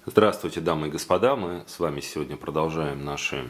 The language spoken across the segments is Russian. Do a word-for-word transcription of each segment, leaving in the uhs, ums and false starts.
Здравствуйте, дамы и господа! Мы с вами сегодня продолжаем наши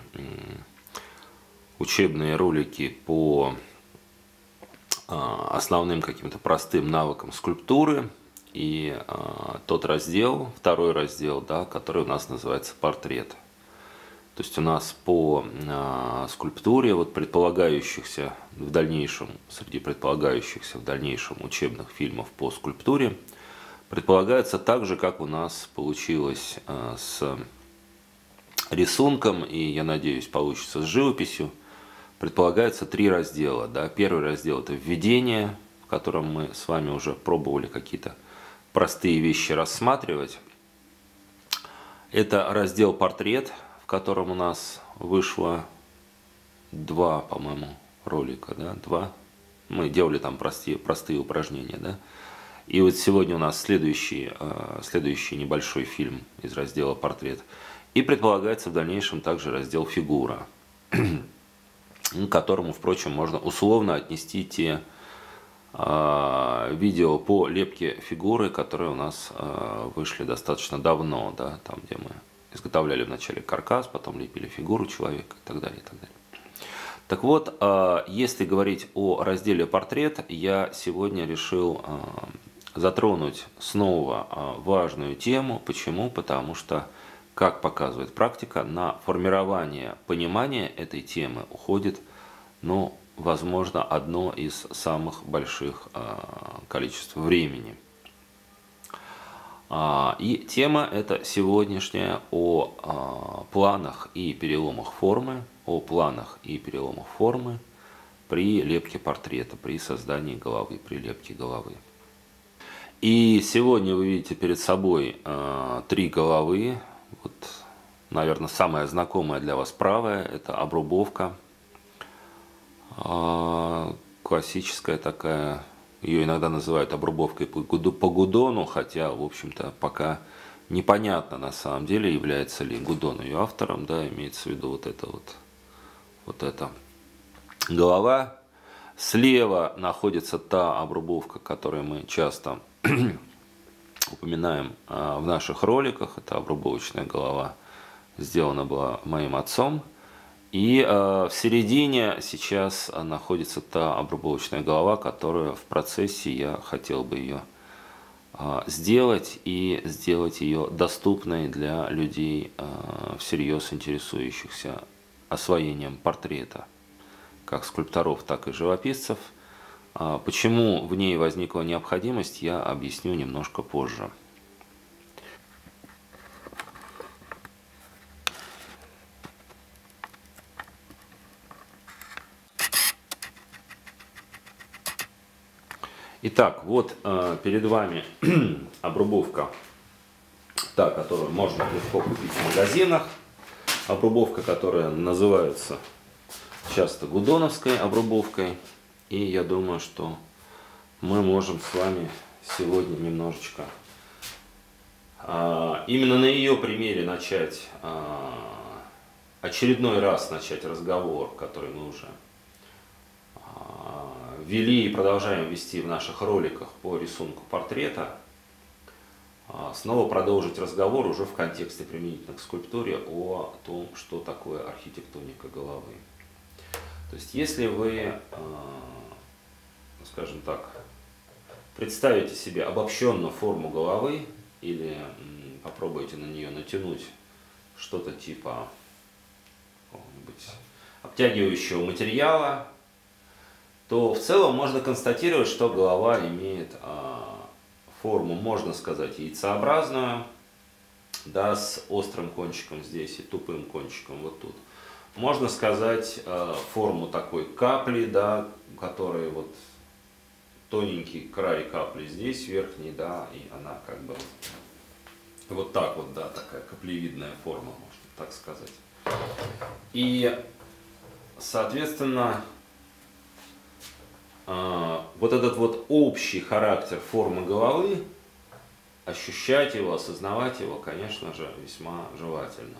учебные ролики по основным каким-то простым навыкам скульптуры. И тот раздел, второй раздел, да, который у нас называется портрет. То есть у нас по скульптуре, вот предполагающихся в дальнейшем, среди предполагающихся в дальнейшем учебных фильмов по скульптуре, предполагается так же, как у нас получилось с рисунком, и, я надеюсь, получится с живописью. Предполагается три раздела. Да? Первый раздел – это введение, в котором мы с вами уже пробовали какие-то простые вещи рассматривать. Это раздел портрет, в котором у нас вышло два, по-моему, ролика. Да? Два. Мы делали там простые, простые упражнения. Да? И вот сегодня у нас следующий, следующий небольшой фильм из раздела «Портрет». И предполагается в дальнейшем также раздел «Фигура», к которому, впрочем, можно условно отнести те видео по лепке фигуры, которые у нас вышли достаточно давно, да, там, где мы изготовляли вначале каркас, потом лепили фигуру человека и так далее, и так далее. Так вот, если говорить о разделе «Портрет», я сегодня решил затронуть снова важную тему. Почему? Потому что, как показывает практика, на формирование понимания этой темы уходит, ну, возможно, одно из самых больших количеств времени. И тема эта сегодняшняя о планах и переломах формы, о планах и переломах формы при лепке портрета, при создании головы, при лепке головы. И сегодня вы видите перед собой э, три головы. Вот, наверное, самая знакомая для вас правая – это обрубовка. Э, классическая такая, ее иногда называют обрубовкой по Гудону, хотя, в общем-то, пока непонятно на самом деле, является ли Гудон ее автором, да, имеется в виду вот это вот, вот эта голова. Слева находится та обрубовка, которую мы часто упоминаем в наших роликах. Это обрубовочная голова, сделана была моим отцом. И в середине сейчас находится та обрубовочная голова, которую в процессе я хотел бы ее сделать и сделать ее доступной для людей, всерьез интересующихся освоением портрета, как скульпторов, так и живописцев. Почему в ней возникла необходимость, я объясню немножко позже. Итак, вот перед вами обрубовка, та, которую можно легко купить в магазинах. Обрубовка, которая называется часто гудоновской обрубовкой. И я думаю, что мы можем с вами сегодня немножечко а, именно на ее примере начать, а, очередной раз начать разговор, который мы уже а, вели и продолжаем вести в наших роликах по рисунку портрета. А, снова продолжить разговор уже в контексте применительно к скульптуре о том, что такое архитектоника головы. То есть, если вы, скажем так, представите себе обобщенную форму головы или попробуете на нее натянуть что-то типа обтягивающего материала, то в целом можно констатировать, что голова имеет форму, можно сказать, яйцеобразную, да, с острым кончиком здесь и тупым кончиком вот тут. Можно сказать э, форму такой капли, да, которая вот тоненький край капли здесь верхний, да, и она как бы вот так вот, да, такая каплевидная форма, можно так сказать. И, соответственно, э, вот этот вот общий характер формы головы, ощущать его, осознавать его, конечно же, весьма желательно.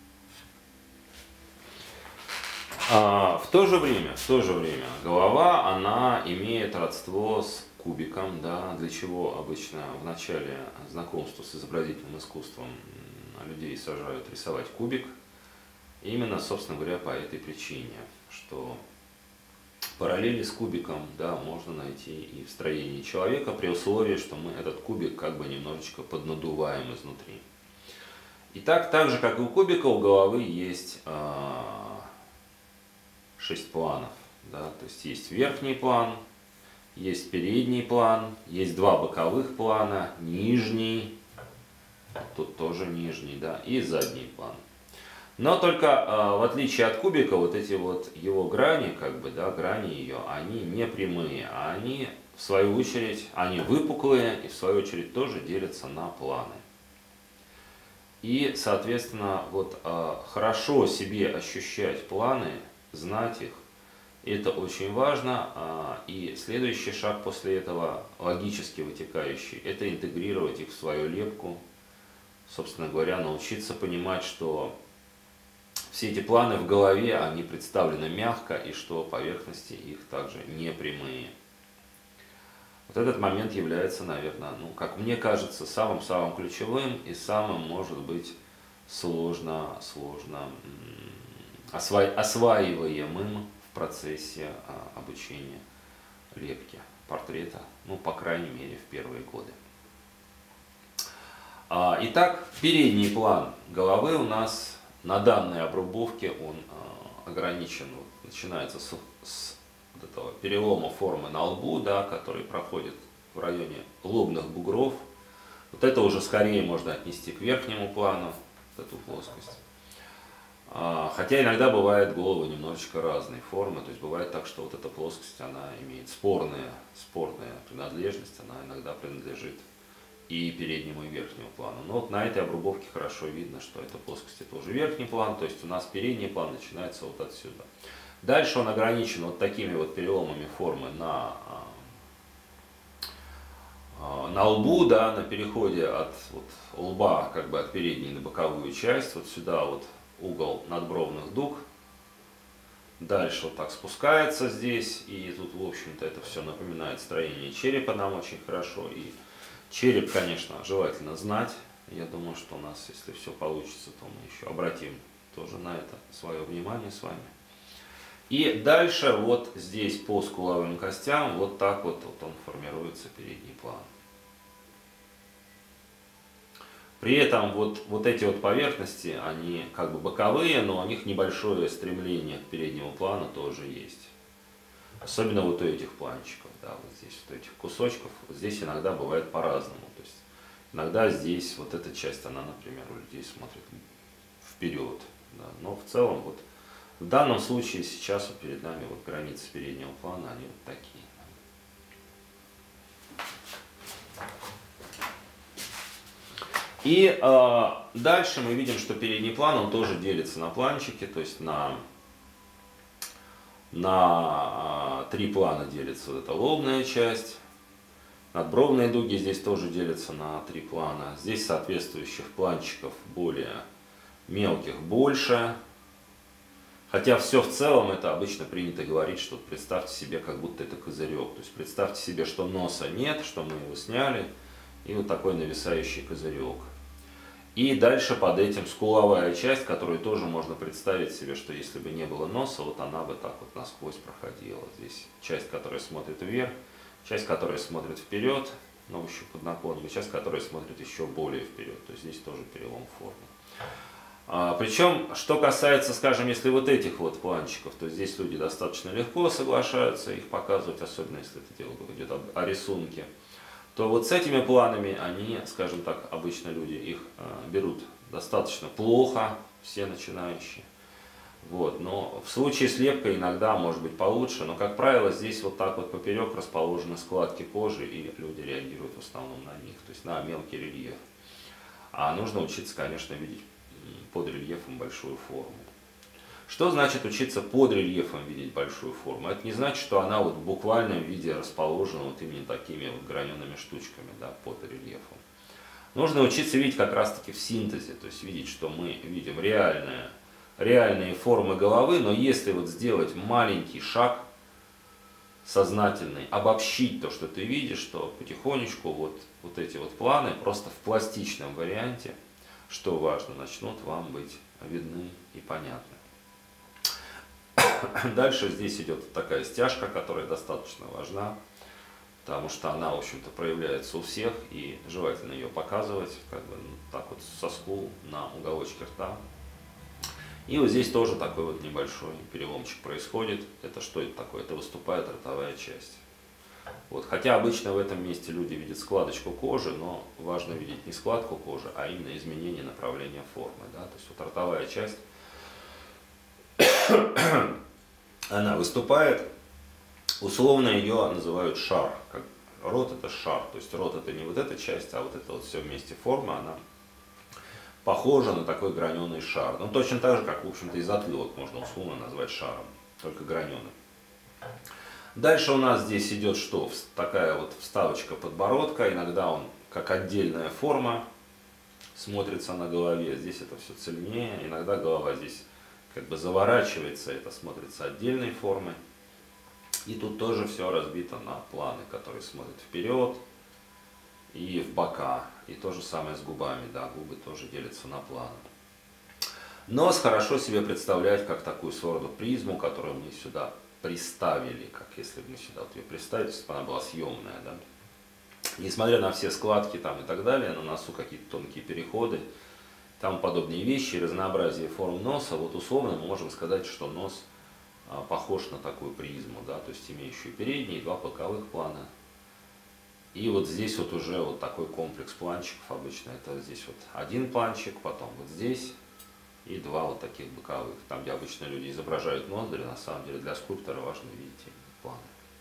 А в то же время, в то же время голова, она имеет родство с кубиком, да, для чего обычно в начале знакомства с изобразительным искусством людей сажают рисовать кубик. Именно, собственно говоря, по этой причине, что параллели с кубиком, да, можно найти и в строении человека, при условии, что мы этот кубик как бы немножечко поднадуваем изнутри. Итак, так же, как и у кубика, у головы есть а, шесть планов. Да, то есть есть верхний план, есть передний план, есть два боковых плана, нижний, тут тоже нижний, да, и задний план. Но только а, в отличие от кубика, вот эти вот его грани, как бы, да, грани ее, они не прямые, а они, в свою очередь, они выпуклые и, в свою очередь, тоже делятся на планы. И, соответственно, вот а, хорошо себе ощущать планы, знать их, это очень важно. А, и следующий шаг после этого, логически вытекающий, это интегрировать их в свою лепку, собственно говоря, научиться понимать, что все эти планы в голове, они представлены мягко, и что поверхности их также не прямые. Вот этот момент является, наверное, ну, как мне кажется, самым-самым ключевым и самым, может быть, сложно, сложно осва осваиваемым в процессе а, обучения лепки портрета, ну, по крайней мере, в первые годы. А, итак, передний план головы у нас на данной обрубовке, он а, ограничен, вот, начинается с, с вот этого перелома формы на лбу, да, который проходит в районе лобных бугров. Вот это уже скорее можно отнести к верхнему плану, вот эту плоскость. А, хотя иногда бывает головы немножечко разной формы, то есть бывает так, что вот эта плоскость, она имеет спорная, спорная принадлежность, она иногда принадлежит и переднему, и верхнему плану. Но вот на этой обрубовке хорошо видно, что эта плоскость это уже верхний план, то есть у нас передний план начинается вот отсюда. Дальше он ограничен вот такими вот переломами формы на, на лбу, да, на переходе от вот, лба, как бы от передней на боковую часть, вот сюда вот угол надбровных дуг. Дальше вот так спускается здесь, и тут, в общем-то, это все напоминает строение черепа нам очень хорошо. И череп, конечно, желательно знать. Я думаю, что у нас, если все получится, то мы еще обратим тоже на это свое внимание с вами. И дальше вот здесь по скуловым костям вот так вот, вот он формируется, передний план. При этом вот, вот эти вот поверхности, они как бы боковые, но у них небольшое стремление к переднему плану тоже есть. Особенно вот у этих планчиков, да, вот здесь вот этих кусочков, вот здесь иногда бывает по-разному. То есть иногда здесь вот эта часть, она, например, у людей смотрит вперед. Да, но в целом вот в данном случае сейчас вот перед нами вот границы переднего плана, они вот такие. И э, дальше мы видим, что передний план, он тоже делится на планчики, то есть на, на э, три плана делится вот эта лобная часть. Надбровные дуги здесь тоже делятся на три плана. Здесь соответствующих планчиков более мелких больше. Хотя все в целом это обычно принято говорить, что представьте себе, как будто это козырек. То есть представьте себе, что носа нет, что мы его сняли, и вот такой нависающий козырек. И дальше под этим скуловая часть, которую тоже можно представить себе, что если бы не было носа, вот она бы так вот насквозь проходила. Здесь часть, которая смотрит вверх, часть, которая смотрит вперед, но еще под наклоном, и часть, которая смотрит еще более вперед. То есть здесь тоже перелом формы. А, причем, что касается, скажем, если вот этих вот планчиков, то здесь люди достаточно легко соглашаются их показывать, особенно если это дело идет о, о рисунке. То вот с этими планами они, скажем так, обычно люди их э, берут достаточно плохо, все начинающие. Вот. Но в случае с лепкой иногда может быть получше, но, как правило, здесь вот так вот поперек расположены складки кожи, и люди реагируют в основном на них, то есть на мелкий рельеф. А нужно учиться, конечно, видеть под рельефом большую форму. Что значит учиться под рельефом видеть большую форму? Это не значит, что она вот в буквальном виде расположена вот именно такими вот гранеными штучками, да, под рельефом. Нужно учиться видеть как раз таки в синтезе, то есть видеть, что мы видим реальные, реальные формы головы, но если вот сделать маленький шаг сознательный, обобщить то, что ты видишь, то потихонечку вот, вот эти вот планы просто в пластичном варианте что важно, начнут вам быть видны и понятны. Дальше здесь идет такая стяжка, которая достаточно важна, потому что она, в общем-то, проявляется у всех, и желательно ее показывать, как бы так вот со скул на уголочке рта. И вот здесь тоже такой вот небольшой переломчик происходит. Это что это такое? Это выступает ротовая часть. Вот. Хотя обычно в этом месте люди видят складочку кожи, но важно видеть не складку кожи, а именно изменение направления формы. Да? То есть вот ротовая часть, она выступает, условно ее называют шар. Как рот это шар, то есть рот это не вот эта часть, а вот это вот все вместе форма, она похожа на такой граненый шар. Ну точно так же, как в общем-то и затылок можно условно назвать шаром, только граненый. Дальше у нас здесь идет что? Такая вот вставочка подбородка, иногда он как отдельная форма смотрится на голове, здесь это все цельнее, иногда голова здесь как бы заворачивается, это смотрится отдельной формой. И тут тоже все разбито на планы, которые смотрят вперед и в бока. И то же самое с губами, да, губы тоже делятся на планы. Нос хорошо себе представлять как такую своего рода призму, которую мы сюда приставили, как если бы мы сюда вот ее приставили, если бы она была съемная, да. Несмотря на все складки там и так далее, на носу какие-то тонкие переходы, там подобные вещи, разнообразие форм носа, вот условно мы можем сказать, что нос а, похож на такую призму, да, то есть имеющую передние, два боковых плана. И вот здесь вот уже вот такой комплекс планчиков, обычно это здесь вот один планчик, потом вот здесь и два вот таких боковых. Там, где обычно люди изображают ноздри, на самом деле для скульптора важно видеть планы.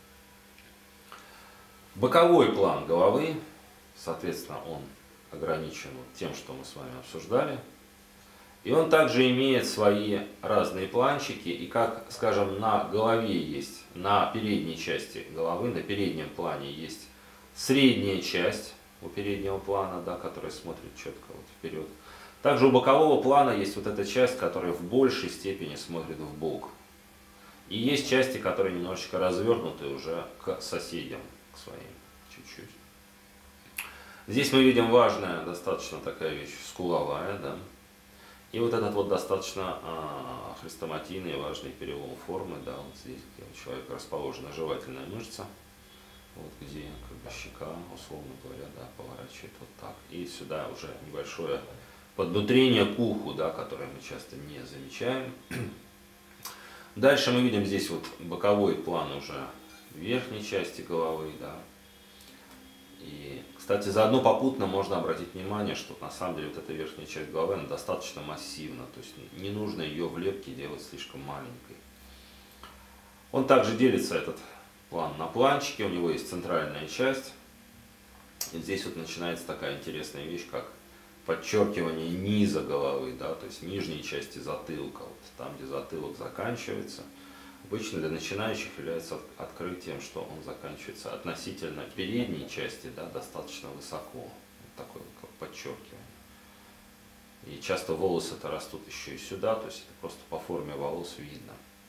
Боковой план головы, соответственно, он ограничен тем, что мы с вами обсуждали. И он также имеет свои разные планчики. И как, скажем, на голове есть, на передней части головы, на переднем плане есть средняя часть у переднего плана, да, которая смотрит четко вот вперед. Также у бокового плана есть вот эта часть, которая в большей степени смотрит в бок. И есть части, которые немножечко развернуты уже к соседям, к своим, чуть-чуть. Здесь мы видим важная достаточно такая вещь, скуловая, да. И вот этот вот достаточно а, хрестоматийный важный перелом формы, да, вот здесь, где у человека расположена жевательная мышца, вот где как бы щека, условно говоря, да, поворачивает вот так. И сюда уже небольшое поднутрение к уху, да, которое мы часто не замечаем. Дальше мы видим здесь вот боковой план уже верхней части головы, да. И, кстати, заодно попутно можно обратить внимание, что на самом деле вот эта верхняя часть головы, она достаточно массивна, то есть не нужно ее в лепке делать слишком маленькой. Он также делится, этот план, на планчики, у него есть центральная часть. И здесь вот начинается такая интересная вещь, как подчеркивание низа головы, да, то есть нижней части затылка, вот там, где затылок заканчивается. Обычно для начинающих является открытием, что он заканчивается относительно передней части, да, достаточно высоко. Вот такое вот подчеркивание. И часто волосы-то растут еще и сюда, то есть это просто по форме волос видно.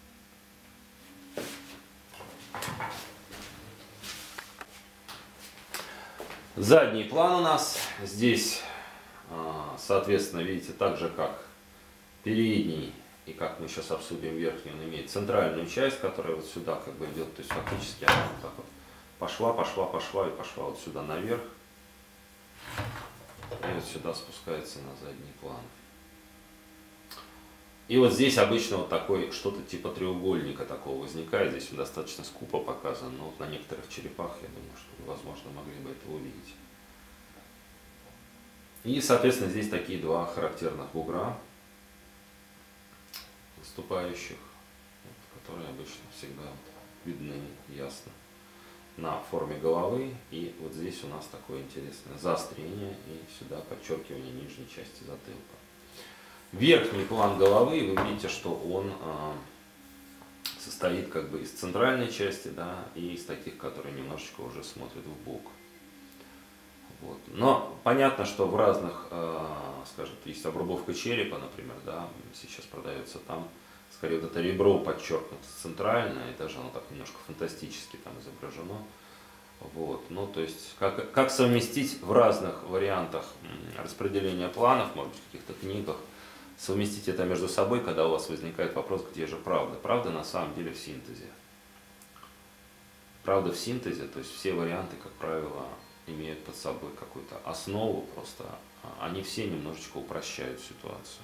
Задний план у нас здесь, соответственно, видите, так же как передний, и как мы сейчас обсудим верхний, он имеет центральную часть, которая вот сюда как бы идет, то есть фактически она вот так вот пошла, пошла, пошла и пошла вот сюда наверх, и вот сюда спускается на задний план. И вот здесь обычно вот такой, что-то типа треугольника такого возникает, здесь он достаточно скупо показан, но вот на некоторых черепах, я думаю, что вы, возможно, могли бы это увидеть. И, соответственно, здесь такие два характерных бугра выступающих, вот, которые обычно всегда видны ясно на форме головы. И вот здесь у нас такое интересное заострение и сюда подчеркивание нижней части затылка. Верхний план головы, вы видите, что он а, состоит как бы из центральной части, да, и из таких, которые немножечко уже смотрят в бок. Вот. Но понятно, что в разных, э, скажем, есть обрубовка черепа, например, да, сейчас продается, там скорее вот это ребро подчеркнуто центрально, и даже оно так немножко фантастически там изображено. Вот. Ну, то есть, как, как совместить в разных вариантах распределения планов, может быть, в каких-то книгах, совместить это между собой, когда у вас возникает вопрос, где же правда. Правда на самом деле в синтезе. Правда в синтезе, то есть все варианты, как правило, имеют под собой какую-то основу, просто они все немножечко упрощают ситуацию.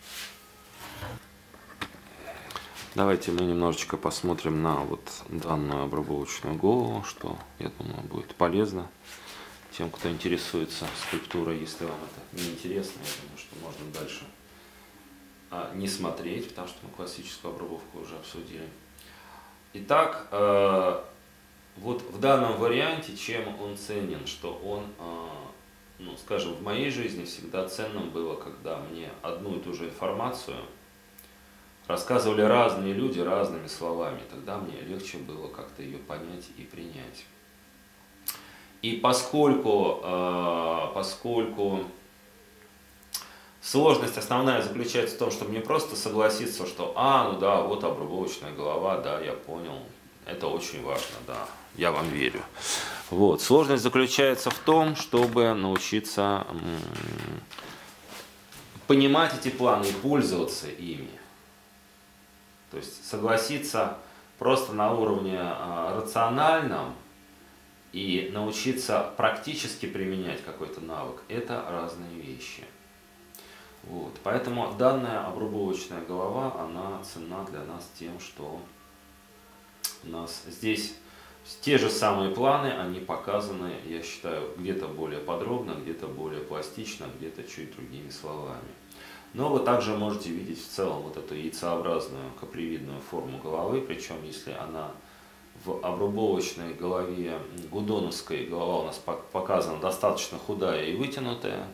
Давайте мы немножечко посмотрим на вот данную обрабатывающую голову, что, я думаю, будет полезно тем, кто интересуется скульптурой. Если вам это не интересно, я думаю, что можно дальше а, не смотреть, потому что мы классическую обработку уже обсудили. Итак, э, вот в данном варианте чем он ценен, что он, э, ну, скажем, в моей жизни всегда ценным было, когда мне одну и ту же информацию рассказывали разные люди разными словами, тогда мне легче было как-то ее понять и принять. И поскольку, э, поскольку сложность основная заключается в том, чтобы не просто согласиться, что, а, ну да, вот обрубовочная голова, да, я понял, это очень важно, да, я вам верю. Вот. Сложность заключается в том, чтобы научиться м- понимать эти планы и пользоваться ими. То есть согласиться просто на уровне а, рациональном и научиться практически применять какой-то навык – это разные вещи. Вот. Поэтому данная обрубовочная голова, она ценна для нас тем, что у нас здесь те же самые планы, они показаны, я считаю, где-то более подробно, где-то более пластично, где-то чуть другими словами. Но вы также можете видеть в целом вот эту яйцеобразную каплевидную форму головы, причем если она в обрубовочной голове, гудоновской голова у нас показана достаточно худая и вытянутая,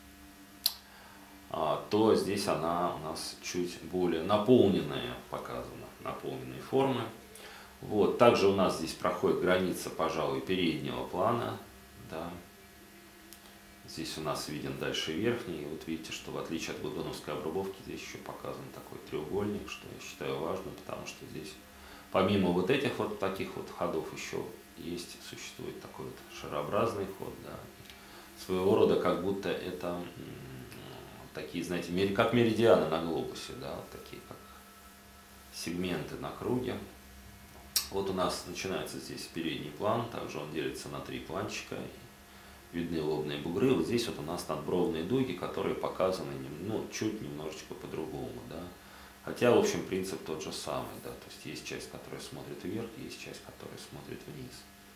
то здесь она у нас чуть более наполненная показана, наполненные формы. Вот. Также у нас здесь проходит граница, пожалуй, переднего плана. Да. Здесь у нас виден дальше верхний. И вот видите, что в отличие от гудоновской обрубовки, здесь еще показан такой треугольник, что я считаю важным, потому что здесь помимо вот этих вот таких вот ходов еще есть, существует такой вот шарообразный ход. Да. Своего рода как будто это такие, знаете, как меридианы на глобусе, да, такие как сегменты на круге. Вот у нас начинается здесь передний план, также он делится на три планчика, видны лобные бугры. Вот здесь вот у нас надбровные дуги, которые показаны, ну, чуть немножечко по-другому, да. Хотя, в общем, принцип тот же самый, да, то есть есть часть, которая смотрит вверх, есть часть, которая смотрит вниз.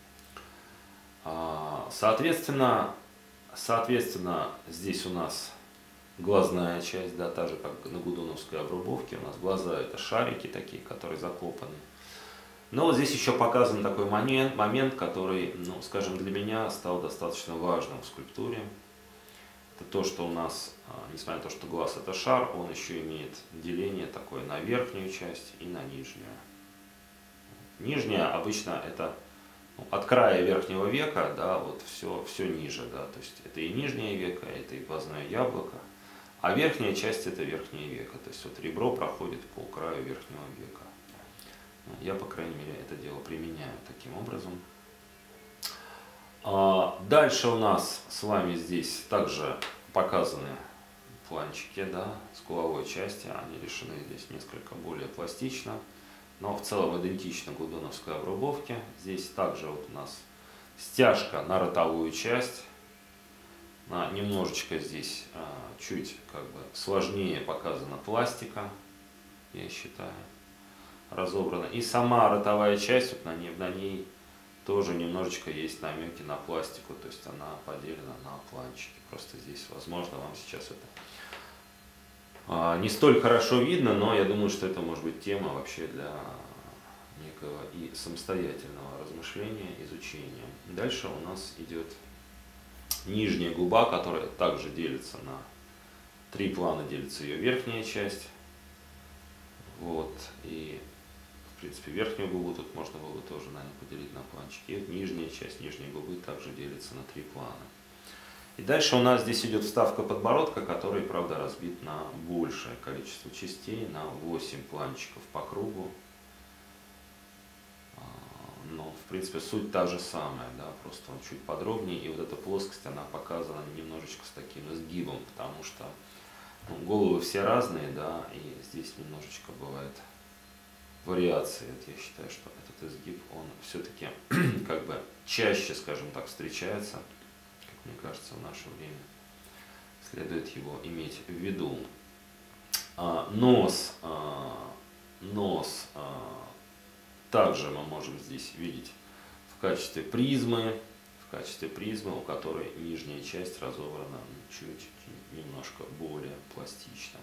Соответственно, соответственно, здесь у нас глазная часть, да, та же, как на гудоновской обрубовке, у нас глаза это шарики такие, которые закопаны. Но вот здесь еще показан такой момент, момент, который, ну, скажем, для меня стал достаточно важным в скульптуре. Это то, что у нас, несмотря на то, что глаз это шар, он еще имеет деление такое на верхнюю часть и на нижнюю. Нижняя обычно это, ну, от края верхнего века, да, вот все, все ниже, да, то есть это и нижнее веко, это и глазное яблоко, а верхняя часть это верхнее веко, то есть вот ребро проходит по краю верхнего века. Я, по крайней мере, это дело применяю таким образом. Дальше у нас с вами здесь также показаны планчики, да, с головой части. Они решены здесь несколько более пластично, но в целом идентично гудоновской обрубовке. Здесь также вот у нас стяжка на ротовую часть. Немножечко здесь чуть как бы сложнее показана пластика, я считаю, разобрана. И сама ротовая часть, вот на ней, на ней тоже немножечко есть намеки на пластику, то есть она поделена на планчики. Просто здесь, возможно, вам сейчас это а, не столь хорошо видно, но я думаю, что это может быть тема вообще для некого и самостоятельного размышления, изучения. Dальше у нас идет нижняя губа, которая также делится на три плана, делится ее верхняя часть. Вот, и в принципе верхнюю губу тут можно было бы тоже, наверное, поделить на планчики. И нижняя часть нижней губы также делится на три плана. И дальше у нас здесь идет вставка подбородка, который, правда, разбит на большее количество частей, на восемь планчиков по кругу. Но в принципе, суть та же самая, да, просто он чуть подробнее, и вот эта плоскость, она показана немножечко с таким сгибом, потому что ну, головы все разные, да, и здесь немножечко бывает вариации. Вот я считаю, что этот изгиб, он все-таки как бы чаще, скажем так, встречается, как мне кажется, в наше время. Следует его иметь в виду. А, нос, а, нос а, также мы можем здесь видеть в качестве призмы, в качестве призмы, у которой нижняя часть разобрана чуть немножко более пластично.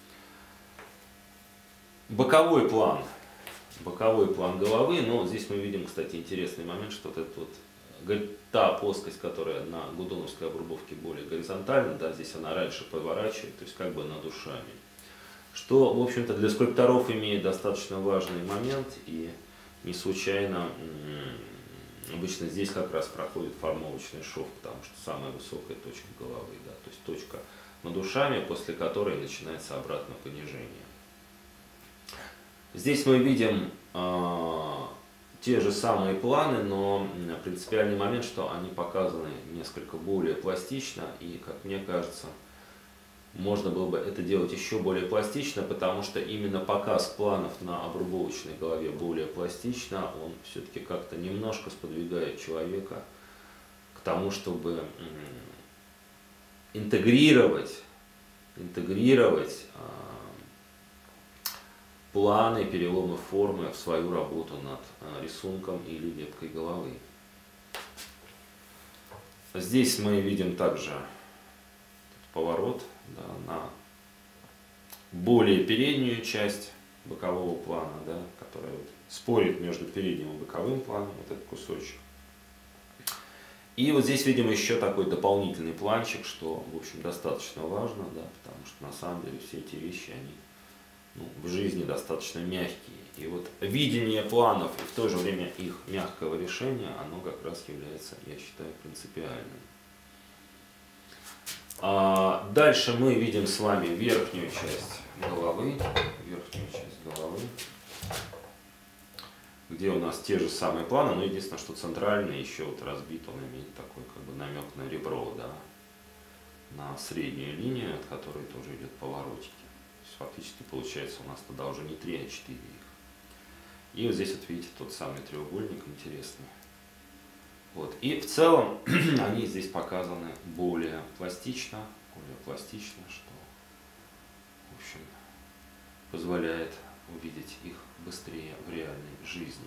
Боковой план. Боковой план головы, но здесь мы видим, кстати, интересный момент, что вот эта вот, та плоскость, которая на гудоновской обрубовке более горизонтальна, да, здесь она раньше поворачивает, то есть как бы над ушами. Что, в общем-то, для скульпторов имеет достаточно важный момент, и не случайно обычно здесь как раз проходит формовочный шов, потому что самая высокая точка головы, да, то есть точка над ушами, после которой начинается обратное понижение. Здесь мы видим э, те же самые планы, но принципиальный момент, что они показаны несколько более пластично, и, как мне кажется, можно было бы это делать еще более пластично, потому что именно показ планов на обрубовочной голове более пластично, он все-таки как-то немножко сподвигает человека к тому, чтобы интегрировать, интегрировать планы, переломы формы в свою работу над рисунком или веткой головы. Здесь мы видим также поворот, да, на более переднюю часть бокового плана, да, которая вот спорит между передним и боковым планом, вот этот кусочек. И вот здесь видим еще такой дополнительный планчик, что, в общем, достаточно важно, да, потому что на самом деле все эти вещи, они ну, в жизни достаточно мягкие. И вот видение планов и в то же время их мягкого решения, оно как раз является, я считаю, принципиальным. А дальше мы видим с вами верхнюю часть головы, верхнюю часть головы, где у нас те же самые планы, но единственное, что центральный еще вот разбит, он имеет такой как бы намек на ребро, да, на среднюю линию, от которой тоже идет поворотики. То есть фактически получается у нас тогда уже не три, а четыре их. И вот здесь вот видите тот самый треугольник интересный. Вот. И в целом они здесь показаны более пластично, более пластично, что, в общем, позволяет увидеть их быстрее в реальной жизни.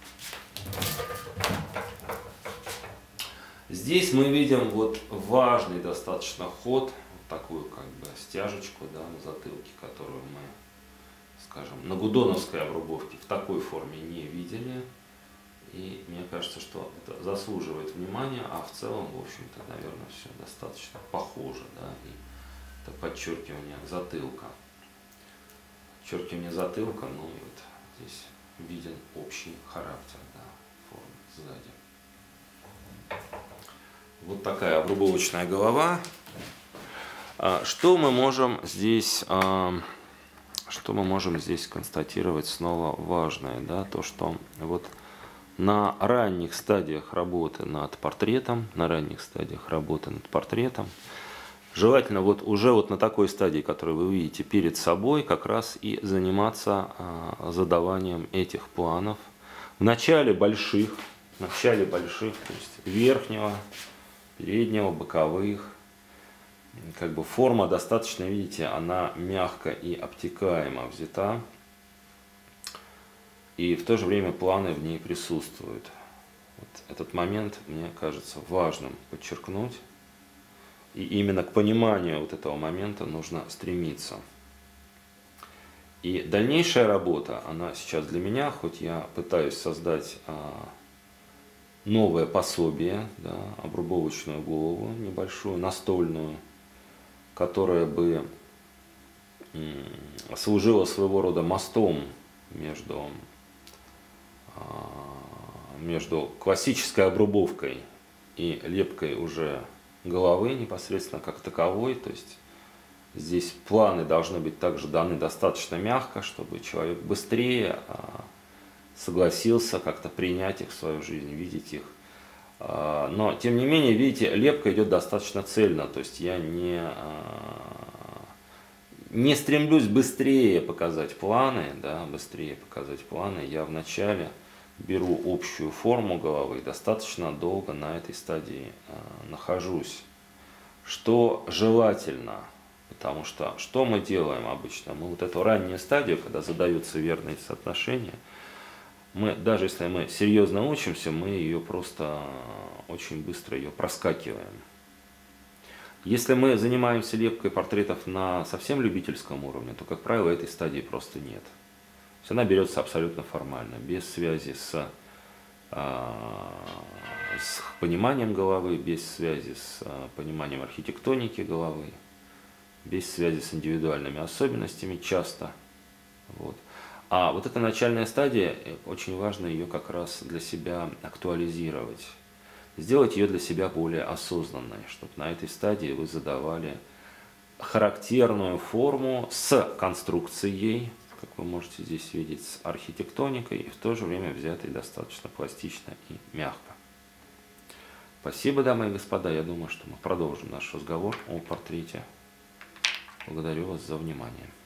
Здесь мы видим вот важный достаточно ход, вот такую как бы стяжечку, да, на затылке, которую мы, скажем, на гудоновской обрубовке в такой форме не видели. И мне кажется, что это заслуживает внимания, а в целом, в общем-то, наверное, все достаточно похоже, да, и это подчеркивание затылка. Подчеркивание затылка, ну и вот здесь виден общий характер, да, формы сзади. Вот такая обрубовочная голова. Что мы можем здесь, что мы можем здесь констатировать снова важное, да, то, что вот на ранних стадиях работы над портретом, на ранних стадиях работы над портретом, желательно вот уже вот на такой стадии, которую вы видите перед собой, как раз и заниматься а, задаванием этих планов. В начале больших, в начале больших, то есть верхнего, переднего, боковых, как бы форма достаточно, видите, она мягко и обтекаемо взята. И в то же время планы в ней присутствуют. Вот этот момент, мне кажется, важным подчеркнуть. И именно к пониманию вот этого момента нужно стремиться. И дальнейшая работа, она сейчас для меня, хоть я пытаюсь создать а, новое пособие, да, обрубовочную голову небольшую, настольную, которая бы м, служила своего рода мостом между между классической обрубовкой и лепкой уже головы непосредственно как таковой. То есть здесь планы должны быть также даны достаточно мягко, чтобы человек быстрее согласился как-то принять их в свою жизнь, видеть их. Но, тем не менее, видите, лепка идет достаточно цельно, то есть я не, не стремлюсь быстрее показать планы, да, быстрее показать планы. Я вначале беру общую форму головы, достаточно долго на этой стадии нахожусь, что желательно. Потому что что мы делаем обычно? Мы вот эту раннюю стадию, когда задаются верные соотношения, мы, даже если мы серьезно учимся, мы ее просто очень быстро ее проскакиваем. Если мы занимаемся лепкой портретов на совсем любительском уровне, то, как правило, этой стадии просто нет. То есть она берется абсолютно формально, без связи с, с пониманием головы, без связи с пониманием архитектоники головы, без связи с индивидуальными особенностями часто. Вот. А вот эта начальная стадия, очень важно ее как раз для себя актуализировать. Сделать ее для себя более осознанной, чтобы на этой стадии вы задавали характерную форму с конструкцией, как вы можете здесь видеть, с архитектоникой, и в то же время взятой достаточно пластично и мягко. Спасибо, дамы и господа. Я думаю, что мы продолжим наш разговор о портрете. Благодарю вас за внимание.